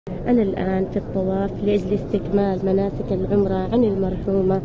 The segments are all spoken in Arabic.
أنا الآن في الطواف لأجل استكمال مناسك العمرة عن المرحومة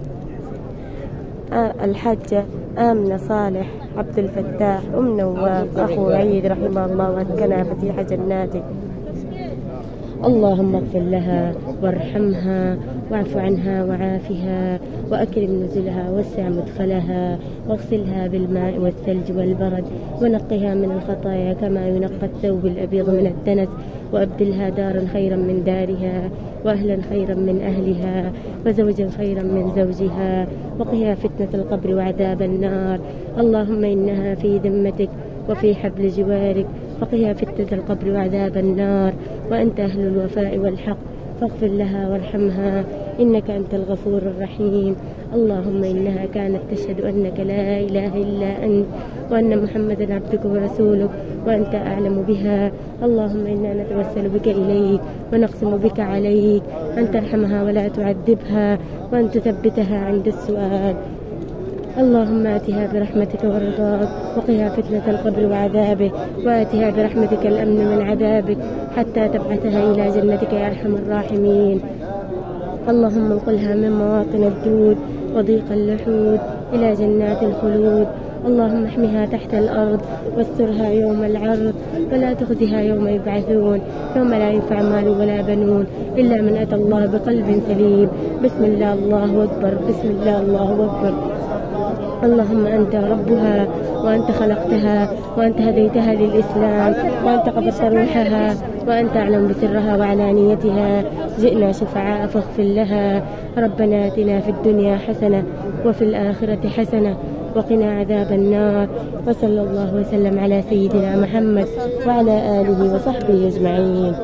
الحاجة آمنة صالح عبد الفتاح أم نواف أخو عيد رحمه الله وأسكنها فسيح جناته. اللهم اغفر لها وارحمها واعف عنها وعافها وأكرم نزلها ووسع مدخلها واغسلها بالماء والثلج والبرد ونقها من الخطايا كما ينقى الثوب الأبيض من الدنس وأبدلها دارا خيرا من دارها وأهلا خيرا من أهلها وزوجا خيرا من زوجها وقها فتنة القبر وعذاب النار. اللهم إنها في ذمتك وفي حبل جوارك فقها فتنة القبر وعذاب النار وأنت أهل الوفاء والحق فاغفر لها وارحمها إنك أنت الغفور الرحيم. اللهم إنها كانت تشهد أنك لا إله إلا أنت وأن محمدا عبدك ورسولك وأنت أعلم بها. اللهم إنا نتوسل بك إليك ونقسم بك عليك أن ترحمها ولا تعذبها وأن تثبتها عند السؤال. اللهم آتها برحمتك ورضاك وقها فتنة القبر وعذابه وآتها برحمتك الأمن من عذابك حتى تبعثها إلى جنتك يا أرحم الراحمين. اللهم انقلها من مواطن الجود وضيق اللحود إلى جنات الخلود. اللهم احمها تحت الأرض واسترها يوم العرض ولا تخزها يوم يبعثون يوم لا ينفع مال ولا بنون إلا من أتى الله بقلب سليم. بسم الله الله أكبر بسم الله الله أكبر. اللهم أنت ربها وأنت خلقتها وأنت هديتها للإسلام وأنت قبضت روحها وأنت أعلم بسرها وعلانيتها. جئنا شفعاء فاغفر لها. ربنا آتنا في الدنيا حسنة وفي الآخرة حسنة وقنا عذاب النار. وصلى الله وسلم على سيدنا محمد وعلى آله وصحبه أجمعين.